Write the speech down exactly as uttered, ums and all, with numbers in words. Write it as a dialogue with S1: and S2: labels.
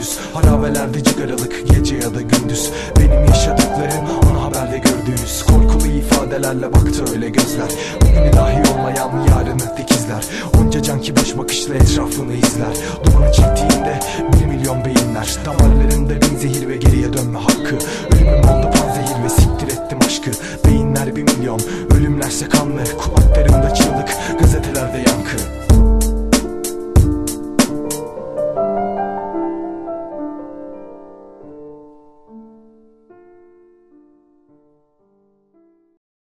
S1: gündüz. Haravelerde cigaralık gece ya da gündüz. Benim yaşadıklarım ana haberde gördüğünüz. Korkulu ifadelerle baktı öyle gözler. Bugünü dahi olmayan yarını dikizler. Onca can ki boş bakışla etrafını izler. Dumanı çektiğinde bir milyon beyinler. Damarlarında bin zehir ve geriye dönme hakkı. Ölümüm oldu panzehir ve siktir ettim aşkı. Beyinler bir milyon, ölümlerse kanlı. Kulak